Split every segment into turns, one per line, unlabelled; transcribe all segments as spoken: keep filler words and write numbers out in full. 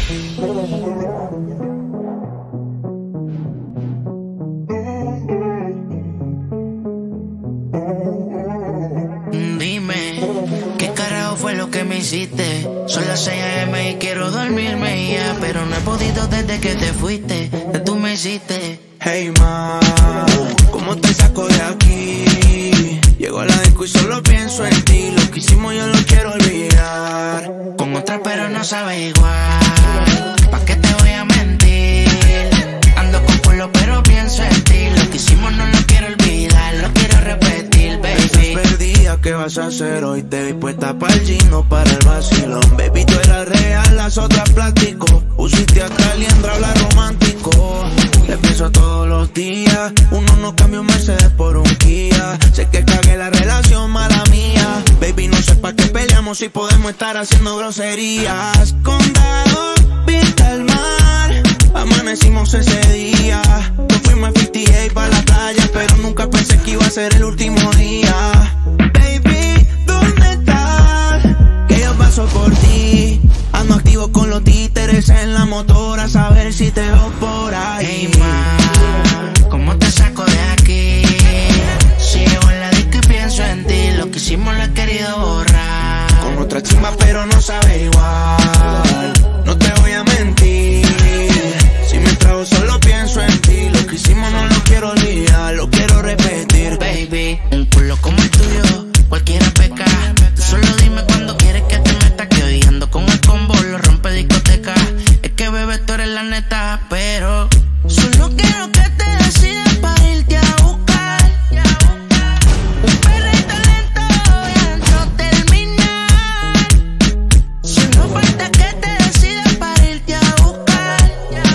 Dime, ¿qué carajo fue lo que me hiciste? Son las seis a eme y quiero dormirme ya, pero no he podido desde que te fuiste, que tú me hiciste.
Hey ma, ¿cómo te saco de aquí? Llego a la disco y solo pienso en ti. Lo que hicimos yo lo quiero olvidar.
Con otra pero no sabe igual. ¿Pa' qué te voy a mentir? Ando con culo pero pienso en ti. Lo que hicimos no lo quiero olvidar, lo quiero repetir, baby.
Estás perdida, ¿qué vas a hacer hoy? Te vi puesta para el gino, para el vacilón. Baby, tú eras real, las otras plástico. Usiste hasta liendra, habla romántico. Te pienso todos los días. Uno no cambia un Mercedes por un Kia. Sé que cagué la relación, mala mía. Baby, no sé pa' qué peleamos si podemos estar haciendo groserías. Condado, vista al mar. Amanecimos ese día. Nos fuimos a cincuenta y ocho pa' la playa, pero nunca pensé que iba a ser el último día. Baby, ¿dónde estás? Que yo paso por ti. Ando activo con los títeres en la motora, a saber si te veo por ahí.
Hey ma, ¿cómo te saco de aquí? Si llego en la disco y pienso en ti. Lo que hicimos lo he querido borrar.
Con otra chimba pero no sabe igual. No te voy a mentir. Si me trago solo pienso en ti. Lo que hicimos no lo quiero olvidar, lo quiero repetir.
Baby, un culo como el tuyo, cualquiera peca. Tú solo dime cuando quieres que te meta. Que hoy ando con el combo, lo rompe discoteca. Es que bebé, tú eres la neta, pero solo quiero que te decidas para irte a buscar. Un perrito lento y adentro terminar. Solo falta que te decidas para irte a buscar.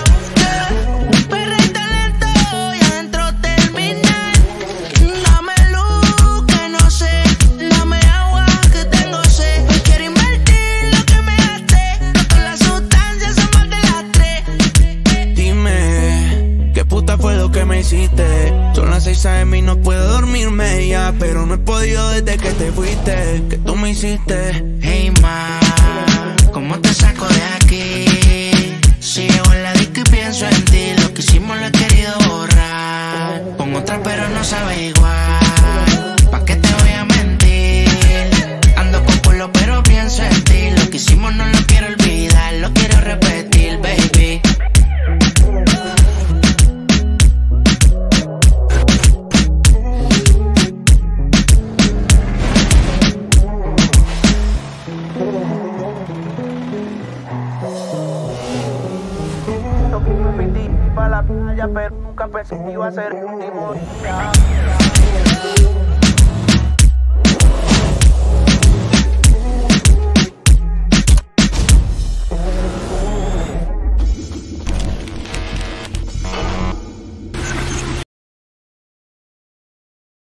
Un perrito lento y adentro terminar. Dame luz que no sé, dame agua que tengo sed. Hoy quiero invertir lo que me gasté. No todas las sustancias son más de las tres.
Dime, ¿qué puta fue lo que me hiciste? Son las seis a eme y no puedo dormirme ya, pero no he podido desde que te fuiste, que tú me hiciste.
Hey ma, ¿cómo te saco de aquí? Si llego en la disco y pienso en ti. Lo que hicimos lo he querido borrar. Con otra pero no sabe igual. ¿Pa' qué te voy a mentir? Ando con culo pero pienso en ti. Lo que hicimos no lo quiero olvidar, lo quiero repetir, baby.
Lo que me metí pa' la playa, pero nunca pensé que iba a ser el último día.